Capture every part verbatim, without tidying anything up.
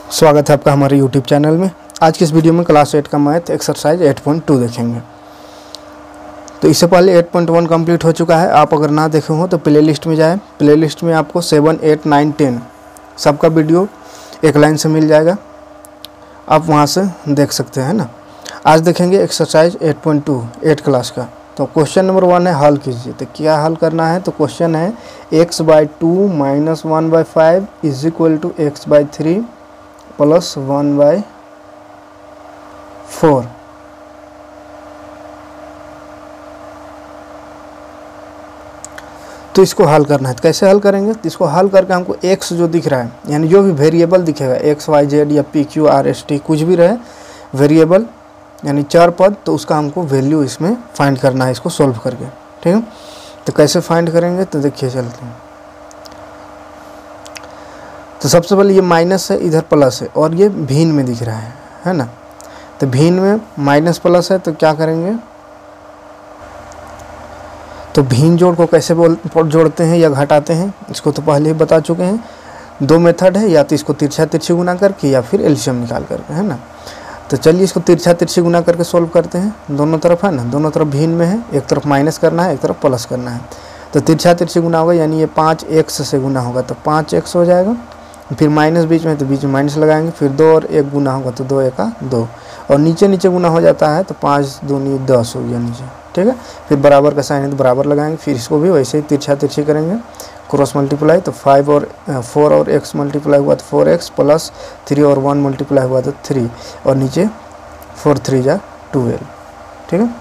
स्वागत है आपका हमारे यूट्यूब चैनल में। आज की इस वीडियो में क्लास एट का math exercise eight point two देखेंगे। तो इससे पहले एट पॉइंट वन कंप्लीट हो चुका है। आप अगर ना देखे हो तो प्ले लिस्ट में जाएँ। प्ले लिस्ट में आपको सेवन एट नाइन टेन सबका वीडियो एक लाइन से मिल जाएगा, आप वहाँ से देख सकते हैं ना। आज देखेंगे exercise eight point two eight class का। तो क्वेश्चन नंबर वन है, हल कीजिए। तो क्या हल करना है? तो क्वेश्चन है x by two minus one by five is equal to x by three plus one by four. तो इसको हल करना है। तो कैसे हल करेंगे? तो इसको हल करके हमको एक्स जो दिख रहा है, यानी जो भी वेरिएबल दिखेगा, एक्स वाई जेड या p q r s t कुछ भी रहे वेरिएबल यानी चार पद, तो उसका हमको वैल्यू इसमें फाइंड करना है, इसको सॉल्व करके। ठीक है, तो कैसे फाइंड करेंगे? तो देखिए चलते हैं। तो सबसे पहले ये माइनस है, इधर प्लस है, और ये भिन्न में दिख रहा है है ना। तो भिन्न में माइनस प्लस है, तो क्या करेंगे? तो भिन्न जोड़ को कैसे बोल जोड़ते हैं या घटाते हैं, इसको तो पहले ही बता चुके हैं। दो मेथड है, या तो इसको तिरछा तिरछी गुना करके या फिर एलसीएम निकाल करके, है ना। तो चलिए इसको तिरछा तिरछी गुना करके सोल्व करते हैं। दोनों तरफ है ना, दोनों तरफ भिन्न में है, एक तरफ माइनस करना है, एक तरफ प्लस करना है। तो तिरछा तिरछी गुना होगा, यानी ये पाँच एक्स से गुना होगा तो पाँच एक्स हो जाएगा। फिर माइनस बीच में, तो बीच में माइनस लगाएंगे। फिर दो और एक गुना होगा तो दो एका दो, और नीचे नीचे गुना हो जाता है तो पाँच दूनी दस हो गया नीचे। ठीक है, फिर बराबर का साइन है तो बराबर लगाएंगे। फिर इसको भी वैसे ही तिरछा तिरछी करेंगे, क्रॉस मल्टीप्लाई। तो फाइव और फोर और एक्स मल्टीप्लाई हुआ तो फोर एक्स प्लस थ्री और वन मल्टीप्लाई हुआ तो थ्री, और नीचे फोर थ्री जा ट्वेल्व। ठीक है,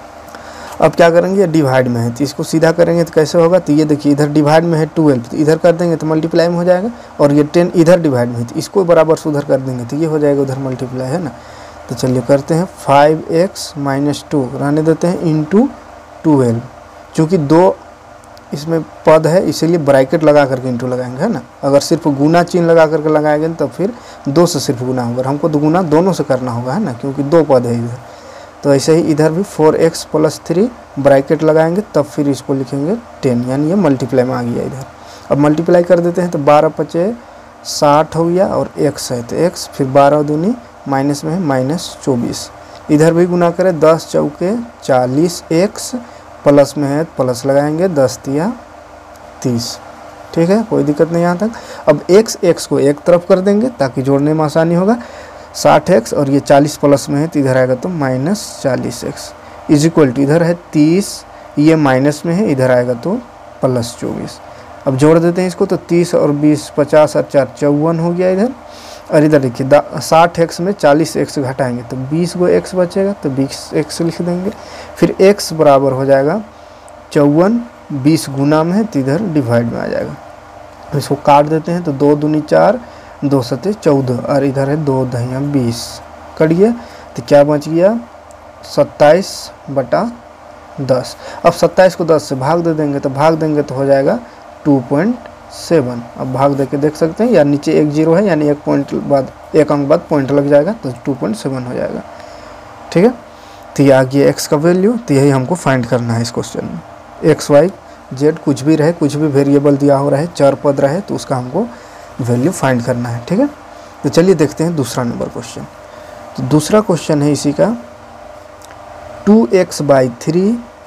अब क्या करेंगे? डिवाइड में है तो इसको सीधा करेंगे तो कैसे होगा? तो ये देखिए इधर डिवाइड में है ट्वेल्व, तो इधर कर देंगे तो मल्टीप्लाई में हो जाएगा, और ये टेन इधर डिवाइड में है तो इसको बराबर से उधर कर देंगे तो ये हो जाएगा उधर मल्टीप्लाई, है ना। तो चलिए करते हैं। फाइव एक्स माइनस टू रहने देते हैं इंटू ट्वेल्व। चूँकि दो इसमें पद है इसीलिए ब्रैकेट लगा करके इंटू लगाएंगे, है ना। अगर सिर्फ गुना चिन्ह लगा करके लगाएंगे तो फिर दो से सिर्फ गुना होगा, हमको तो गुना दोनों से करना होगा, है ना, क्योंकि दो पद है इधर। तो ऐसे ही इधर भी four x plus three bracket लगाएंगे, तब फिर इसको लिखेंगे टेन, यानी ये मल्टीप्लाई में आ गया इधर। अब मल्टीप्लाई कर देते हैं तो बारह पचे साठ हो गया, और एक्स है तो एक्स, फिर बारह दूनी माइनस में है माइनस चौबीस। इधर भी गुना करें, दस चौके चालीस, एक्स प्लस में है प्लस लगाएंगे, दस तिया तीस। ठीक है, कोई दिक्कत नहीं यहाँ तक। अब एक्स एक्स को एक तरफ कर देंगे ताकि जोड़ने में आसानी होगा। साठ एक्स और ये चालीस प्लस में है तो इधर आएगा तो माइनस चालीस एक्स इज इक्वल टू, इधर है तीस, ये माइनस में है, इधर आएगा तो प्लस चौबीस। अब जोड़ देते हैं इसको, तो तीस और बीस पचास और चार चौवन हो गया इधर। और इधर देखिए साठ एक्स में चालीस एक्स घटाएंगे तो बीस गो एक्स बचेगा, तो बीस एक्स लिख देंगे। फिर एक्स बराबर हो जाएगा चौवन, बीस गुना में है तो इधर डिवाइड में आ जाएगा। इसको काट देते हैं तो दो दूनी चार, दो सत्ते चौदह, और इधर है दो दहिया बीस, कट गया। तो क्या बच गया? सत्ताईस बटा दस। अब सत्ताईस को दस से भाग दे देंगे, तो भाग देंगे तो हो जाएगा टू पॉइंट सेवन। अब भाग दे के देख सकते हैं, या नीचे एक जीरो है, यानी एक पॉइंट बाद एक अंक बाद पॉइंट लग जाएगा तो टू पॉइंट सेवन हो जाएगा। ठीक है, तो ये आ गया एक्स का वैल्यू। तो यही हमको फाइंड करना है इस क्वेश्चन में। एक्स वाई जेड कुछ भी रहे, कुछ भी वेरिएबल दिया हो रहे, चार पद रहे, तो उसका हमको वैल्यू फाइंड करना है। ठीक है, तो चलिए देखते हैं दूसरा नंबर क्वेश्चन। तो दूसरा क्वेश्चन है इसी का, two x by three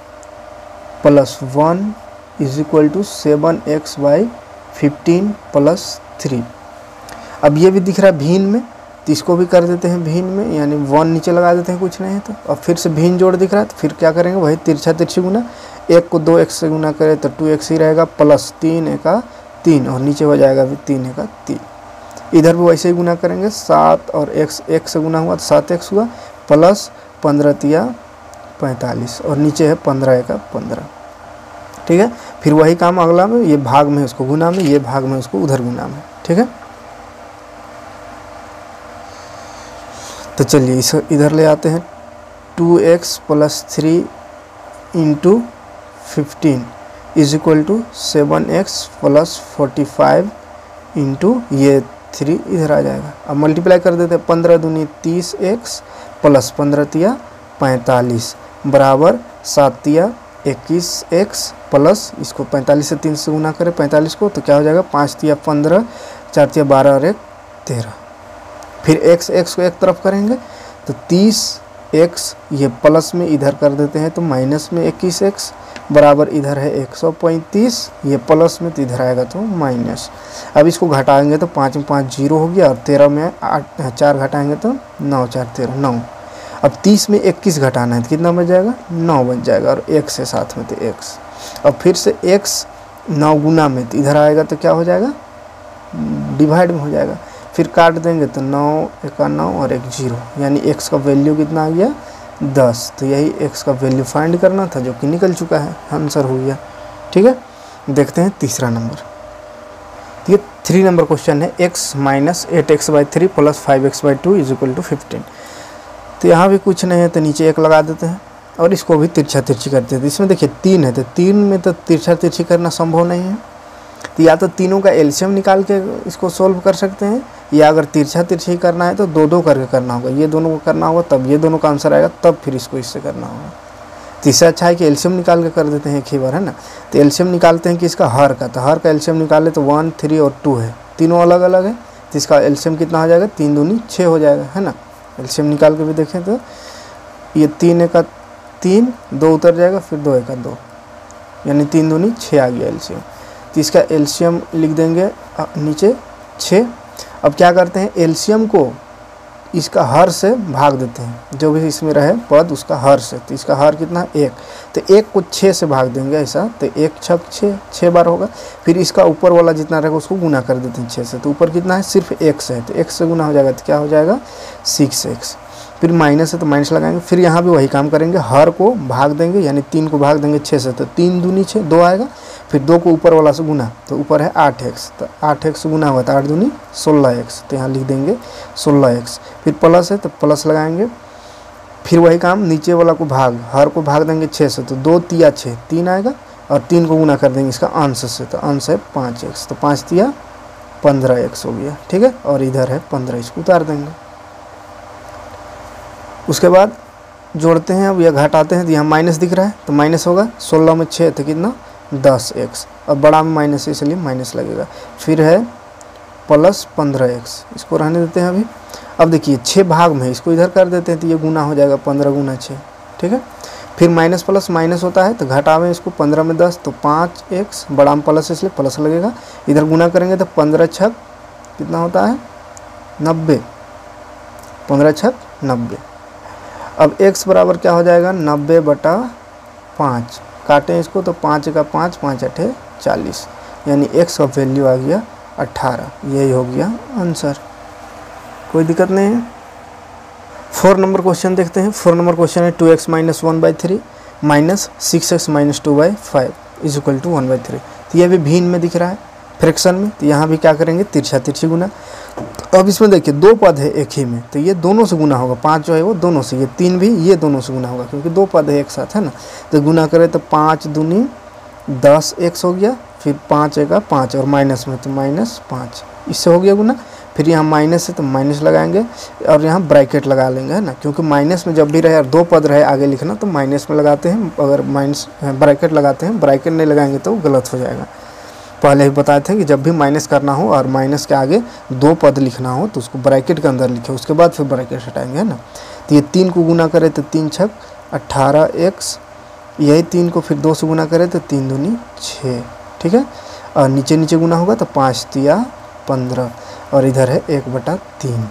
plus one is equal to seven x by fifteen plus three. अब ये भी दिख रहा है भिन्न में, तो इसको भी कर देते हैं भिन्न में, यानी वन नीचे लगा देते हैं, कुछ नहीं है तो। अब फिर से भिन्न जोड़ दिख रहा है तो फिर क्या करेंगे? वही तिरछा तिरछी गुना, एक को दो एक्स से गुना करें तो टू एक्स ही रहेगा, प्लस तीन एका तीन, और नीचे हो जाएगा भी तीन एका तीन। इधर भी वैसे ही गुना करेंगे, सात और एक्स एक से गुना हुआ तो सात एक्स हुआ, प्लस पंद्रह तिया पैंतालीस, और नीचे है पंद्रह एका पंद्रह। ठीक है, फिर वही काम अगला में, ये भाग में उसको गुना में, ये भाग में उसको उधर गुना में। ठीक है, तो चलिए इस इधर ले आते हैं। Two x plus three into fifteen is equal to seven x plus forty five into ये थ्री इधर आ जाएगा। अब मल्टीप्लाई कर देते हैं, पंद्रह दूनी तीस एक्स प्लस पंद्रह तिया पैंतालीस बराबर सात तिया इक्कीस एक्स प्लस, इसको पैंतालीस से तीन से गुना करें पैंतालीस को, तो क्या हो जाएगा? पाँच तिया पंद्रह, चार तिया बारह और एक तेरह। फिर एक्स एक्स को एक तरफ करेंगे तो तीस एक्स ये प्लस में इधर कर देते हैं तो माइनस में इक्कीस एक्स बराबर इधर है एक सौ पैंतीस, ये प्लस में तो इधर आएगा तो माइनस। अब इसको घटाएंगे तो पाँच में पाँच जीरो हो गया और तेरह में आठ चार घटाएंगे तो नौ चार तेरह नौ। अब तीस में इक्कीस घटाना है तो कितना बच जाएगा, नौ बच जाएगा और एक्स है साथ में तो एक्स। अब फिर से एक्स नौ गुना में तो इधर आएगा तो क्या हो जाएगा, डिवाइड में हो जाएगा। फिर काट देंगे तो नौ एका नौ और एक जीरो, यानी एक्स का वैल्यू कितना आ गया दस। तो यही एक्स का वैल्यू फाइंड करना था जो कि निकल चुका है, आंसर हो गया। ठीक है, देखते हैं तीसरा नंबर। ये थ्री नंबर क्वेश्चन है, x minus eight x by three plus five x by two is equal to fifteen. तो यहाँ भी कुछ नहीं है तो नीचे एक लगा देते हैं और इसको भी तिरछा तिरछी करते हैं। तो इसमें देखिए तीन है तो तीन में तो तिरछा तिरछी करना संभव नहीं है, तो या तो तीनों का एलसीएम निकाल के इसको सोल्व कर सकते हैं, या अगर तिरछा तिरछी करना है तो दो दो करके करना होगा, ये दोनों को करना होगा तब ये दोनों का आंसर आएगा, तब फिर इसको इससे करना होगा। तो इससे अच्छा है कि एलसीएम निकाल के कर देते हैं एक ही बार, है ना। तो एलसीएम निकालते हैं कि इसका हर का, तो हर का एलसीएम निकाले तो वन थ्री और टू है, तीनों अलग अलग है, तो इसका एलसीएम कितना हो जाएगा, तीन दूनी छः हो जाएगा, है ना। एलसीएम निकाल के भी देखें तो ये तीन एक का तीन, दो उतर जाएगा, फिर दो एक का दो, यानी तीन दूनी छः आ गया एलसीएम। तो इसका एलसीएम लिख देंगे नीचे छः। अब क्या करते हैं, एलसीएम को इसका हर से भाग देते हैं, जो भी इसमें रहे पद उसका हर से। तो इसका हर कितना है एक, तो एक को छः से भाग देंगे ऐसा, तो एक छक छः, छः बार होगा। फिर इसका ऊपर वाला जितना रहेगा उसको गुना कर देते हैं छः से, तो ऊपर कितना है सिर्फ एक्स है, तो एक्स से गुना हो जाएगा तो क्या हो जाएगा सिक्स एक्स। फिर माइनस है तो माइनस लगाएंगे, फिर यहाँ भी वही काम करेंगे, हर को भाग देंगे, यानी तीन को भाग देंगे छः से, तो तीन दूनी छः, दो आएगा। फिर दो को ऊपर वाला से गुना, तो ऊपर है आठ एक्स, तो आठ एक्स गुना हुआ तो आठ दूनी सोलह एक्स, तो यहाँ लिख देंगे सोलह एक्स। फिर प्लस है तो प्लस लगाएंगे, फिर वही काम नीचे वाला को भाग, हर को भाग देंगे छः से, तो दो तिया छः, तीन आएगा, और तीन को गुना कर देंगे इसका अंश से, तो अंश है पाँच एक्स, तो पाँच तिया पंद्रह एक्स हो गया। ठीक है, और इधर है पंद्रह, इसको उतार देंगे। उसके बाद जोड़ते हैं, अब यह घटाते हैं तो यहाँ माइनस दिख रहा है तो माइनस होगा, सोलह में छः तो कितना दस एक्स, अब बड़ा में माइनस है इसलिए माइनस लगेगा। फिर है प्लस पंद्रह एक्स, इसको रहने देते हैं अभी। अब देखिए छः भाग में इसको इधर कर देते हैं तो ये गुना हो जाएगा पंद्रह गुना छः। ठीक है, फिर माइनस प्लस माइनस होता है तो घटावें इसको, पंद्रह में दस तो पाँच एक्स, बड़ा में प्लस इसलिए प्लस लगेगा। इधर गुना करेंगे तो पंद्रह छक कितना होता है नब्बे, पंद्रह छक नब्बे। अब x बराबर क्या हो जाएगा, नब्बे बटा पाँच, काटें इसको तो पाँच का पाँच, पाँच अठे चालीस, यानी x का वैल्यू आ गया अट्ठारह। यही हो गया आंसर, कोई दिक्कत नहीं है। फोर नंबर क्वेश्चन देखते हैं। फोर नंबर क्वेश्चन है two x minus one by three minus six x minus two by five is equal to one by three. तो ये भी भिन्न में दिख रहा है फ्रैक्शन में, तो यहाँ भी क्या करेंगे तिरछा तिरछी गुना। अब इसमें देखिए दो पद है एक ही में, तो ये दोनों से गुना होगा, पाँच जो है वो दोनों से, ये तीन भी ये दोनों से गुना होगा क्योंकि दो पद है एक साथ, है ना। तो गुना करें तो पाँच दूनी दस एक्स हो गया, फिर पाँच एक पाँच और माइनस में तो माइनस पाँच, इससे हो गया गुना। फिर यहाँ माइनस है तो माइनस लगाएंगे और यहाँ ब्रैकेट लगा लेंगे, है ना, क्योंकि माइनस में जब भी रहे और दो पद रहे आगे लिखना तो माइनस में लगाते हैं, अगर माइनस ब्रैकेट लगाते हैं, ब्रैकेट नहीं लगाएंगे तो गलत हो जाएगा। पहले ही बताए थे कि जब भी माइनस करना हो और माइनस के आगे दो पद लिखना हो तो उसको ब्रैकेट के अंदर लिखे, उसके बाद फिर ब्रैकेट हटाएंगे, है ना। तो ये तीन को गुना करें तो तीन छक अट्ठारह एक्स, यही तीन को फिर दो से गुना करें तो तीन दूनी छः। ठीक है, और नीचे नीचे गुना होगा तो पाँच तिया पंद्रह, और इधर है एक बटा तीन।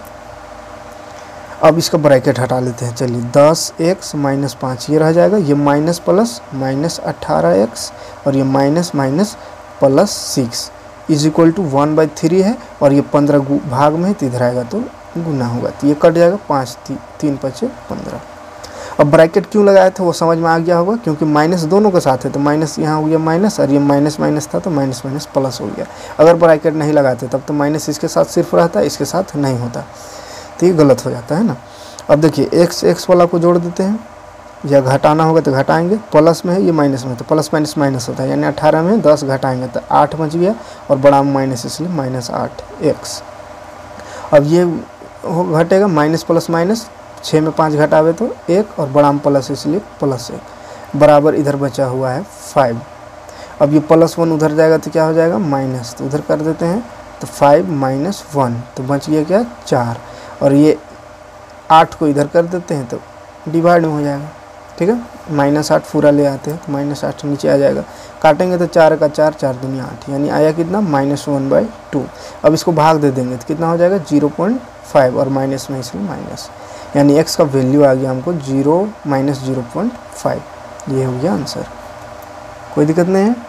अब इसका ब्रैकेट हटा लेते हैं, चलिए दस एक्स माइनस पाँच ये रह जाएगा, ये माइनस प्लस माइनस अट्ठारह एक्स और ये minus minus plus six is equal to one by three है, और ये पंद्रह भाग में है तो इधर आएगा तो गुना होगा, तो ये कट जाएगा, पाँच ती, तीन पचे पंद्रह। अब ब्रैकेट क्यों लगाया था वो समझ में आ गया होगा, क्योंकि माइनस दोनों के साथ है तो माइनस यहाँ हो गया माइनस, और ये माइनस माइनस था तो माइनस माइनस प्लस हो गया। अगर ब्रैकेट नहीं लगाते तब तो माइनस इसके साथ सिर्फ रहता, इसके साथ नहीं होता, तो ये गलत हो जाता है ना। अब देखिए एक्स एक्स वाला को जोड़ देते हैं, या घटाना होगा तो घटाएंगे, प्लस में है ये माइनस में तो प्लस माइनस माइनस होता है, यानी अठारह में दस घटाएंगे तो आठ बच गया, और बड़ा में माइनस इसलिए माइनस आठ एक्स। अब ये घटेगा माइनस प्लस माइनस, छः में पाँच घटावे तो एक, और बड़ा में प्लस इसलिए प्लस एक, बराबर इधर बचा हुआ है फाइव। अब ये प्लस वन उधर जाएगा तो क्या हो जाएगा माइनस, तो उधर कर देते हैं तो फाइव माइनस वन, तो बच गया क्या चार, और ये आठ को इधर कर देते हैं तो डिवाइड में हो जाएगा, ठीक है। माइनस आठ पूरा ले आते हैं तो माइनस आठ नीचे आ जाएगा, काटेंगे तो चार का चार, चार दुनिया आठ, यानी आया कितना माइनस वन बाई टू। अब इसको भाग दे देंगे तो कितना हो जाएगा जीरो पॉइंट फाइव, और माइनस में इसलिए माइनस, यानी एक्स का वैल्यू आ गया हमको zero minus zero point five. ये हो गया आंसर, कोई दिक्कत नहीं है।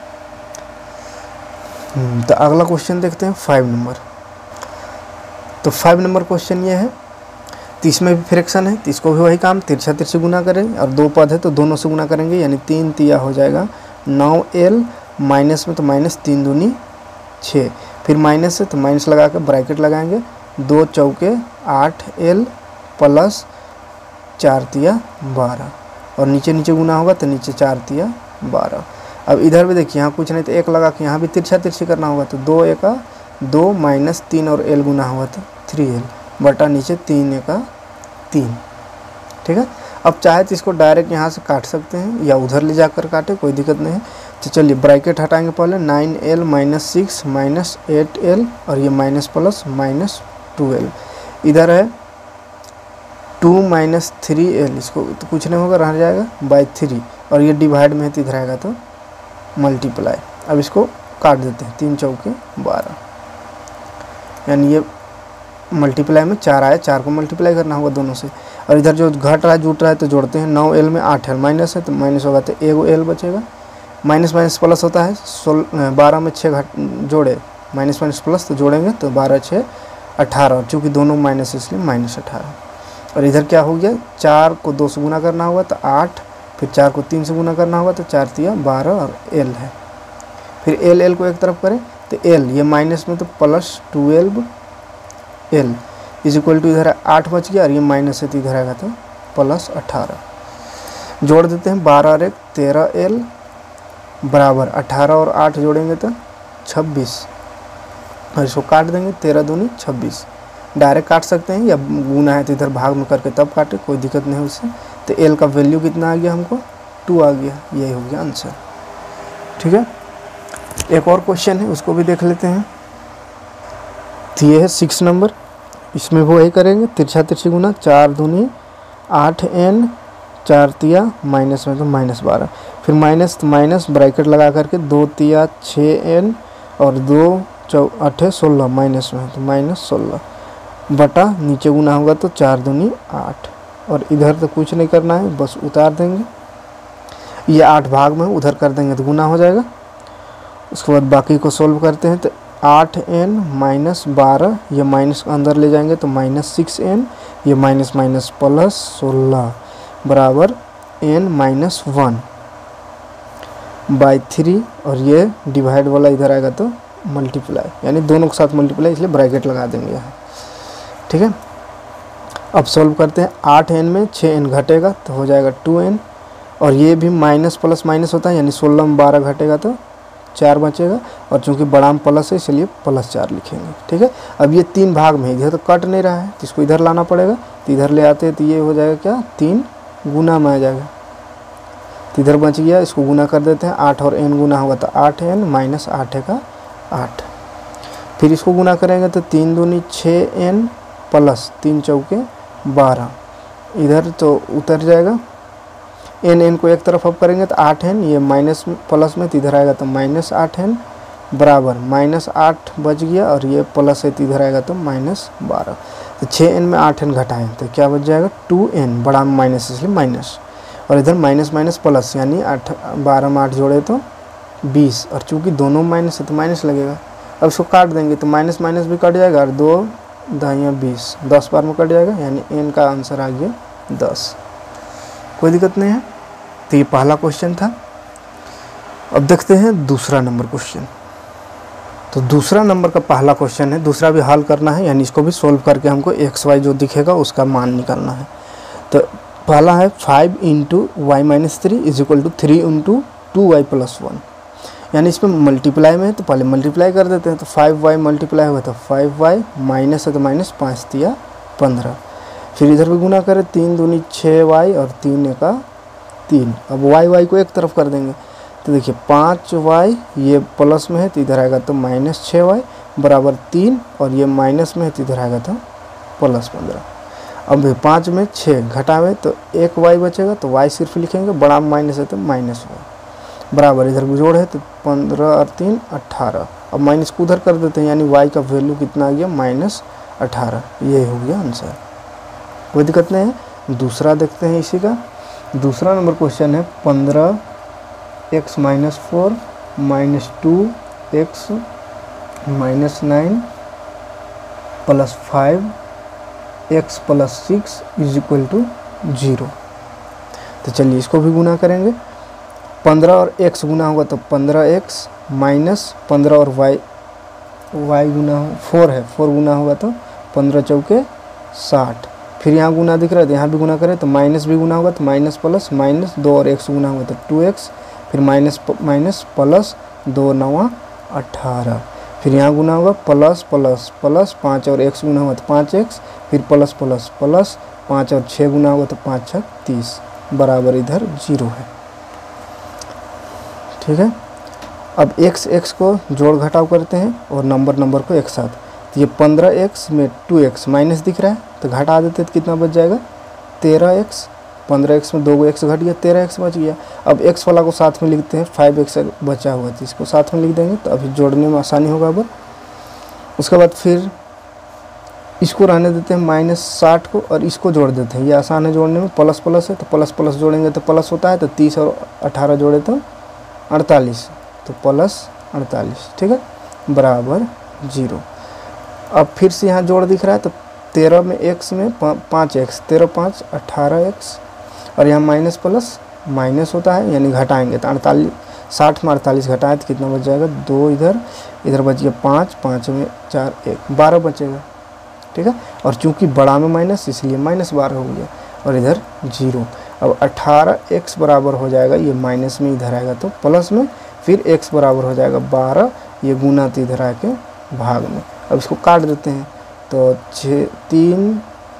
तो अगला क्वेश्चन देखते हैं फाइव नंबर। तो फाइव नंबर क्वेश्चन ये है, तो इसमें भी फ्रैक्शन है, तो इसको भी वही काम तिरछा तिरछी गुना करें, और दो पद है तो दोनों से गुना करेंगे, यानी तीन तिया हो जाएगा नौ एल, माइनस में तो माइनस तीन दूनी छः, फिर माइनस है तो माइनस लगा के ब्रैकेट लगाएंगे, दो चौके आठ एल प्लस चार तिया बारह, और नीचे नीचे गुना होगा तो नीचे चार तिया बारह। अब इधर भी देखिए, यहाँ कुछ नहीं तो एक लगा के यहाँ भी तिरछा तिरछी करना होगा, तो दो एका दो माइनस तीन और एल गुना हुआ तो थ्री एल बटा नीचे तीन एका तीन, ठीक है। अब चाहे तो इसको डायरेक्ट यहाँ से काट सकते हैं या उधर ले जाकर काटे, कोई दिक्कत नहीं है। तो चलिए ब्रैकेट हटाएंगे पहले, nine l minus six minus eight l, और ये minus plus minus two l, इधर है टू माइनस थ्री एल, इसको तो कुछ नहीं होगा, रह जाएगा बाई थ्री, और ये डिवाइड में है तो इधर आएगा तो मल्टीप्लाई। अब इसको काट देते हैं, तीन चौके बारह, यानी ये मल्टीप्लाई में चार आया, चार को मल्टीप्लाई करना होगा दोनों से, और इधर जो घट रहा है जुट रहा है तो जोड़ते हैं, नौ एल में आठ एल माइनस है तो माइनस होगा तो एगो एल बचेगा, माइनस माइनस प्लस होता है, सोल बारह में छः घट जोड़े, माइनस माइनस प्लस तो जोड़ेंगे तो बारह छः अठारह, चूँकि दोनों माइनस है इसलिए माइनस अठारह। और इधर क्या हो गया, चार को दो से गुना करना होगा तो आठ, फिर चार को तीन से गुना करना होगा तो चार तिया बारह, और एल है, फिर एल एल को एक तरफ करें तो एल ये माइनस में तो plus twelve l is equal to, इधर आठ बच गया और ये माइनस है तो इधर आएगा तो प्लस अठारह। जोड़ देते हैं, बारह और एक तेरह एल बराबर अठारह और आठ जोड़ेंगे तो छब्बीस, और इसको काट देंगे, तेरह दूनी छब्बीस। डायरेक्ट काट सकते हैं या गुना है तो इधर भाग में करके तब काटे, कोई दिक्कत नहीं उससे। तो एल का वैल्यू कितना आ गया हमको, टू आ गया, यही हो गया आंसर, ठीक है। एक और क्वेश्चन है उसको भी देख लेते हैं। तो ये है सिक्स नंबर, इसमें वो वही करेंगे, तिरछा तिरछी गुना, चार दूनी आठ एन, चार तिया माइनस में तो माइनस बारह, फिर माइनस तो माइनस ब्रैकेट लगा करके दो तिया छः एन, और दो चौ अठे सोलह माइनस में तो माइनस सोलह, बटा नीचे गुना होगा तो चार दूनी आठ, और इधर तो कुछ नहीं करना है, बस उतार देंगे, ये आठ भाग में उधर कर देंगे तो गुना हो जाएगा। उसके बाद बाकी को सोल्व करते हैं, तो आठ एन माइनस बारह, ये माइनस अंदर ले जाएंगे तो माइनस सिक्स एन, ये माइनस माइनस प्लस सोलह बराबर n minus one by three, और ये डिवाइड वाला इधर आएगा तो मल्टीप्लाई, यानी दोनों के साथ मल्टीप्लाई, इसलिए ब्रैकेट लगा देंगे यहाँ, ठीक है। अब सॉल्व करते हैं, आठ एन में छः एन घटेगा तो हो जाएगा टू एन, और ये भी माइनस प्लस माइनस होता है, यानी सोलह में बारह घटेगा तो चार बचेगा, और चूंकि बड़ा में प्लस है इसलिए प्लस चार लिखेंगे, ठीक है। अब ये तीन भाग में इधर तो कट नहीं रहा है तो इसको इधर लाना पड़ेगा, तो इधर ले आते हैं तो ये हो जाएगा क्या, तीन गुना में आ जाएगा, तो इधर बच गया, इसको गुना कर देते हैं, आठ और एन गुना होगा तो आठ एन माइनस आठ का आठ, फिर इसको गुना करेंगे तो तीन दूनी छः एन प्लस तीन चौके बारह, इधर तो उतर जाएगा, एन एन को एक तरफ अप करेंगे तो आठ एन, ये माइनस प्लस में तो इधर आएगा तो माइनस आठ एन बराबर माइनस आठ बच गया, और ये प्लस है तो इधर आएगा तो माइनस बारह। तो छः एन में आठ एन घटाएं तो क्या बच जाएगा, टू एन, बड़ा में माइनस इसलिए माइनस, और इधर माइनस माइनस प्लस, यानी आठ बारह में आठ जोड़े तो बीस, और चूँकि दोनों माइनस है तो माइनस लगेगा। अब इसको काट देंगे तो माइनस माइनस भी कट जाएगा, और दो दहिया बीस, दस बार में कट जाएगा, यानी एन का आंसर आ गया दस, कोई दिक्कत नहीं है। तो ये पहला क्वेश्चन था। अब देखते हैं दूसरा नंबर क्वेश्चन। तो दूसरा नंबर का पहला क्वेश्चन है, दूसरा भी हल करना है, यानी इसको भी सोल्व करके हमको एक्स वाई जो दिखेगा उसका मान निकालना है। तो पहला है five into y minus three is equal to three into two y plus one, यानी इसमें मल्टीप्लाई में है तो पहले मल्टीप्लाई कर देते हैं। तो फाइव वाई मल्टीप्लाई हुआ तो फाइव वाई, माइनस है तो माइनस पाँच तिया पंद्रह, फिर इधर भी गुना करें, तीन दूनी छः वाई और तीन का तीन। अब वाई वाई को एक तरफ कर देंगे तो देखिए पाँच वाई ये प्लस में है तो इधर आएगा तो माइनस छः वाई बराबर तीन, और ये माइनस में है तो इधर आएगा तो प्लस पंद्रह। अब पाँच में छः घटावे तो एक वाई बचेगा, तो वाई सिर्फ लिखेंगे, बड़ा माइनस है तो माइनस वाई बराबर, इधर जोड़ है तो पंद्रह और तीन अट्ठारह। अब माइनस को उधर कर देते हैं, यानी वाई का वैल्यू कितना आ गया माइनस अठारह। ये हो गया आंसर, कोई दिक्कत नहीं है। दूसरा देखते हैं इसी का, दूसरा नंबर क्वेश्चन है पंद्रह x minus four minus two x minus nine plus five x plus six is equal to zero. तो चलिए इसको भी गुना करेंगे। पंद्रह और एक्स गुना होगा तो पंद्रह एक्स माइनस पंद्रह और वाई वाई गुना हो फोर है, फोर गुना होगा तो पंद्रह चौके साठ। फिर यहाँ गुना दिख रहा है तो यहाँ भी गुना करें तो माइनस भी गुना होगा तो माइनस प्लस माइनस दो और एक्स गुना होगा तो टू एक्स, फिर माइनस माइनस प्लस दो नवा अट्ठारह। फिर यहाँ गुना होगा प्लस प्लस प्लस पाँच और एक्स गुना होगा तो पाँच एक्स, फिर प्लस प्लस प्लस पाँच और छः गुना होगा तो पाँच छः तीस बराबर इधर जीरो है। ठीक है, अब एक्स एक्स को जोड़ घटाव करते हैं और नंबर नंबर को एक साथ। तो ये पंद्रह एक्स में टू एक्स माइनस दिख रहा है तो घटा देते तो कितना बच जाएगा तेरह एक्स। पंद्रह एक्स में दो एक्स घट गया, तेरह एक्स बच गया। अब एक्स वाला को साथ में लिखते हैं, फाइव एक्स बचा हुआ है इसको साथ में लिख देंगे तो अभी जोड़ने में आसानी होगा। अब उसके बाद फिर इसको रहने देते हैं माइनस साठ को और इसको जोड़ देते हैं, ये आसान है जोड़ने में, प्लस प्लस है तो प्लस प्लस जोड़ेंगे तो प्लस होता है, तो तीस और अठारह जोड़े तो अड़तालीस, तो प्लस अड़तालीस। ठीक है, बराबर जीरो। अब फिर से यहाँ जोड़ दिख रहा है तो तेरह में एक्स में पाँच एक्स, तेरह पाँच अट्ठारह एक्स और यहाँ माइनस प्लस माइनस होता है यानी घटाएंगे तो अड़तालीस, साठ में अड़तालीस घटाए तो कितना बच जाएगा दो, इधर इधर बच गया पाँच, पाँच में चार एक, बारह बचेगा। ठीक है, और चूंकि बड़ा में माइनस इसलिए माइनस बारह हो गया और इधर जीरो। अब अठारह एक्स बराबर हो जाएगा, ये माइनस में इधर आएगा तो प्लस में, फिर एक्स बराबर हो जाएगा बारह, ये गुना तो इधर आके भाग में। अब इसको काट देते हैं तो छः तीन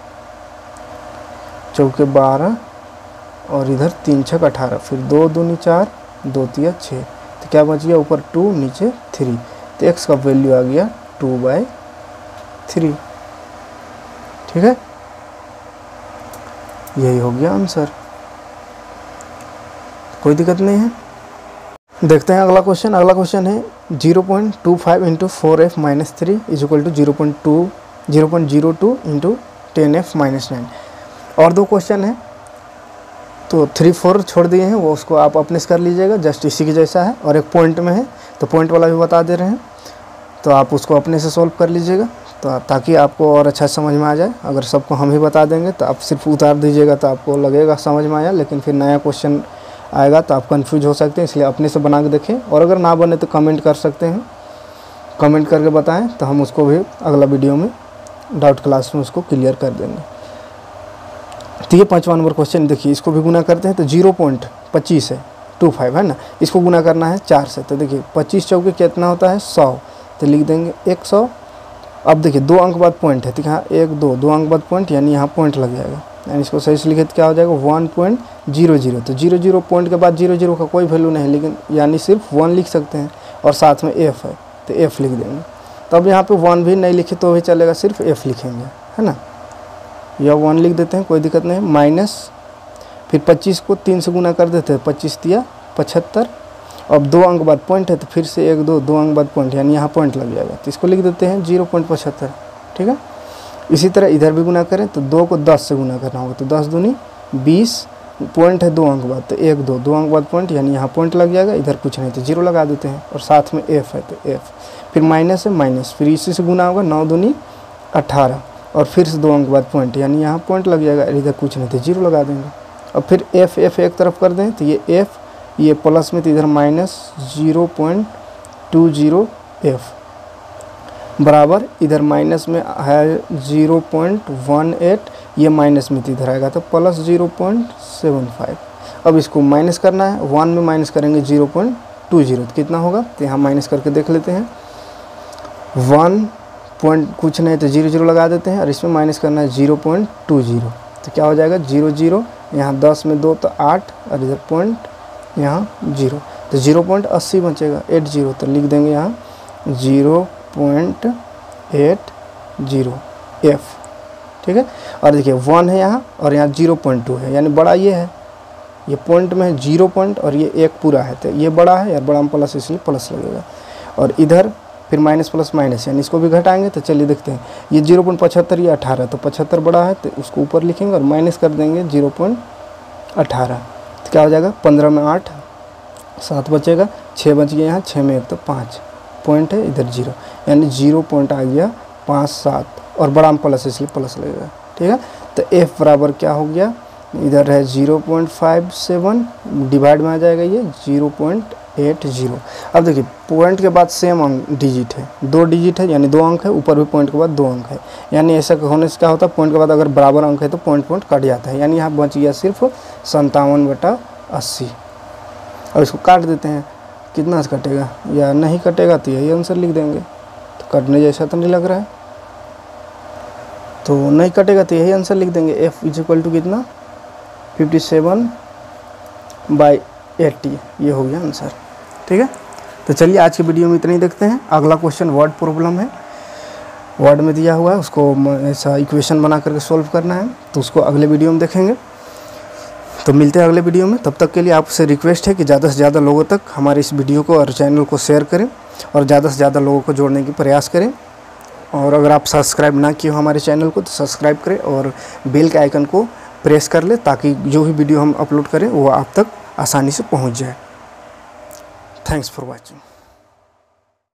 चौके बारह और इधर तीन छक अठारह, फिर दो दूनी चार, दो तिया छः, तो क्या बच गया ऊपर टू नीचे थ्री, तो एक्स का वैल्यू आ गया टू बाई थ्री। ठीक है, यही हो गया आंसर, कोई दिक्कत नहीं है। देखते हैं अगला क्वेश्चन। अगला क्वेश्चन है zero point two five into four f minus three is equal to zero point two zero point zero two into ten f minus nine. और दो क्वेश्चन है तो थ्री फोर छोड़ दिए हैं, वो उसको आप अपने से कर लीजिएगा, जस्ट इसी के जैसा है। और एक पॉइंट में है तो पॉइंट वाला भी बता दे रहे हैं, तो आप उसको अपने से सॉल्व कर लीजिएगा तो ताकि आपको और अच्छा समझ में आ जाए। अगर सबको हम ही बता देंगे तो आप सिर्फ उतार दीजिएगा तो आपको लगेगा समझ में आया, लेकिन फिर नया क्वेश्चन आएगा तो आप कंफ्यूज हो सकते हैं, इसलिए अपने से बना के देखें। और अगर ना बने तो कमेंट कर सकते हैं, कमेंट करके बताएं तो हम उसको भी अगला वीडियो में डाउट क्लास में उसको क्लियर कर देंगे। तो ये पाँचवा नंबर क्वेश्चन देखिए, इसको भी गुना करते हैं तो जीरो पॉइंट पच्चीस है, टू फाइव है ना, इसको गुना करना है चार से। तो देखिए पच्चीस चौके कितना होता है सौ, तो लिख देंगे एक सौ। अब देखिए दो अंक बाद पॉइंट है तो यहाँ एक दो दो अंक बाद पॉइंट यानी यहाँ पॉइंट लग जाएगा, यानी इसको सही से लिखे तो क्या हो जाएगा वन पॉइंट जीरो जीरो। तो जीरो जीरो पॉइंट के बाद जीरो जीरो का कोई वैल्यू नहीं, लेकिन यानी सिर्फ वन लिख सकते हैं और साथ में एफ है तो एफ लिख देंगे। तो अब यहाँ पे वन भी नहीं लिखे तो भी चलेगा, सिर्फ एफ लिखेंगे है ना, या वन लिख देते हैं कोई दिक्कत नहीं। माइनस फिर पच्चीस को तीन से गुना कर देते हैं, पच्चीस दिया पचहत्तर। अब दो अंक बाद पॉइंट है तो फिर से एक दो दो अंक बाद पॉइंट यानी यहाँ पॉइंट लग जाएगा, तो इसको लिख देते हैं जीरो पॉइंट पचहत्तर। ठीक है, इसी तरह इधर भी गुना करें तो दो को दस से गुना करना होगा, तो दस दूनी बीस, पॉइंट है दो अंक बाद तो एक दो दो अंक बाद पॉइंट यानी यहाँ पॉइंट लग जाएगा, इधर कुछ नहीं तो जीरो लगा देते हैं और साथ में एफ है तो एफ, फिर माइनस है माइनस, फिर इसी से गुना होगा नौ दूनी अट्ठारह और फिर से दो अंक बाद पॉइंट यानी यहाँ पॉइंट लग जाएगा, इधर कुछ नहीं तो जीरो लगा देंगे। अब फिर एफ एफ एक तरफ कर दें तो ये एफ, ये प्लस में तो इधर minus zero point two zero f बराबर, इधर माइनस में है जीरो पॉइंट वन एट, ये माइनस में तो इधर आएगा तो plus zero point seven five. अब इसको माइनस करना है, वन में माइनस करेंगे जीरो पॉइंट टू जीरो तो कितना होगा, तो यहाँ माइनस करके देख लेते हैं। वन पॉइंट कुछ नहीं तो जीरो जीरो लगा देते हैं और इसमें माइनस करना है जीरो पॉइंट टू जीरो, तो क्या हो जाएगा जीरो जीरो, यहाँ दस में दो तो आठ और इधर पॉइंट यहाँ जीरो, तो जीरो पॉइंट अस्सी बचेगा, एट जीरो, तो लिख देंगे यहाँ zero point eight zero f. ठीक है। और देखिए वन है यहाँ और यहाँ जीरो पॉइंट टू है, यानी बड़ा ये है, ये पॉइंट में है जीरो पॉइंट और ये एक पूरा है, तो ये बड़ा है यार, बड़ा में प्लस इसलिए प्लस लगेगा। और इधर फिर माइनस प्लस माइनस, यानी इसको भी घटाएंगे तो चलिए देखते हैं। ये जीरो पॉइंट पचहत्तर ये अठारह, तो पचहत्तर बड़ा है तो उसको ऊपर लिखेंगे और माइनस कर देंगे जीरो पॉइंट अठारह, तो क्या हो जाएगा पंद्रह में आठ, सात बचेगा, छः बच गया यहाँ, छः में एक तो पाँच पॉइंट है, इधर जीरो, यानी जीरो पॉइंट आ गया पाँच सात, और बड़ा में प्लस इसलिए प्लस लगेगा, ठीक है। तो एफ बराबर क्या हो गया, इधर है zero point five seven, divide में आ जाएगा ये जीरो पॉइंट एट जीरो। अब देखिए पॉइंट के बाद सेम अंक डिजिट है, दो डिजिट है यानी दो अंक है, ऊपर भी पॉइंट के बाद दो अंक है, यानी ऐसा होने से क्या होता है, पॉइंट के बाद अगर बराबर अंक है तो पॉइंट पॉइंट कट जाता है, यानी यहाँ बच गया सिर्फ संतावन बटा अस्सी। अब इसको काट देते हैं, कितना से कटेगा, या नहीं कटेगा तो यही आंसर लिख देंगे, तो कटने जैसा तो नहीं लग रहा है, तो नहीं कटेगा तो यही आंसर लिख देंगे। एफ इज इक्वल टू कितना, फिफ्टी सेवन बाई एट्टी, ये हो गया आंसर, ठीक है। तो चलिए आज की वीडियो में इतना ही देखते हैं। अगला क्वेश्चन वर्ड प्रॉब्लम है, वर्ड में दिया हुआ है, उसको ऐसा इक्वेशन बना करके सॉल्व करना है, तो उसको अगले वीडियो में देखेंगे। तो मिलते हैं अगले वीडियो में, तब तक के लिए आपसे रिक्वेस्ट है कि ज़्यादा से ज़्यादा लोगों तक हमारे इस वीडियो को और चैनल को शेयर करें और ज़्यादा से ज़्यादा लोगों को जोड़ने की प्रयास करें। और अगर आप सब्सक्राइब ना किए हो हमारे चैनल को तो सब्सक्राइब करें और बेल के आइकन को प्रेस कर ले, ताकि जो भी वीडियो हम अपलोड करें वो आप तक आसानी से पहुंच जाए। Thanks for watching.